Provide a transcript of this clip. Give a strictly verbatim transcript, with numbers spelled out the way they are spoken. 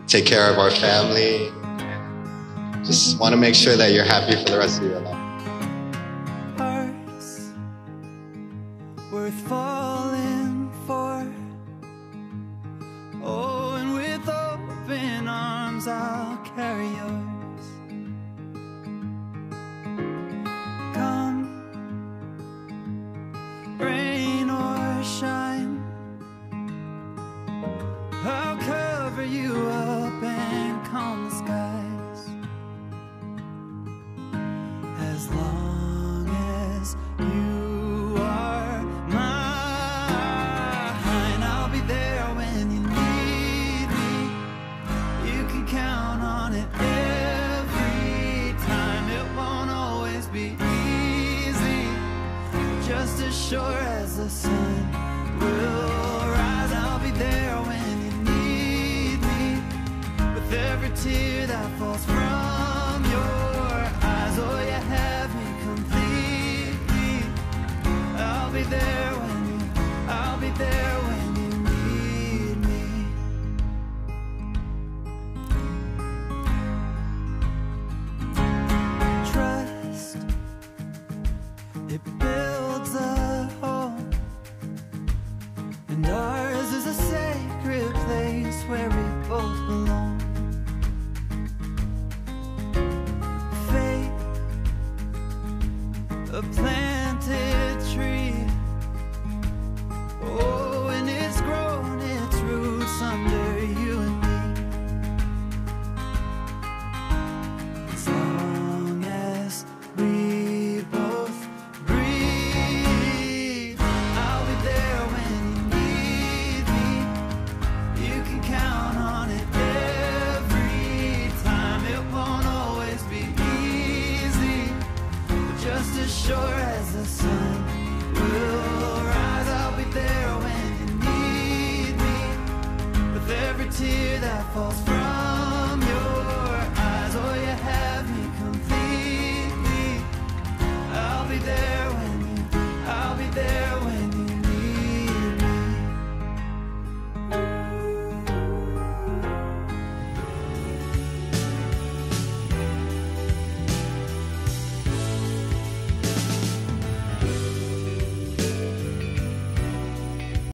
take care of our family. Just want to make sure that you're happy for the rest of your life. Hearts worth falling for. Oh, and with open arms I'll carry yours. Come, rain or shine, I'll cover you up and calm the skies. As long as you are mine, I'll be there when you need me. You can count on it every time. It won't always be easy, just as sure as the sun will rise. I'll be there when you need me, with every tear that falls from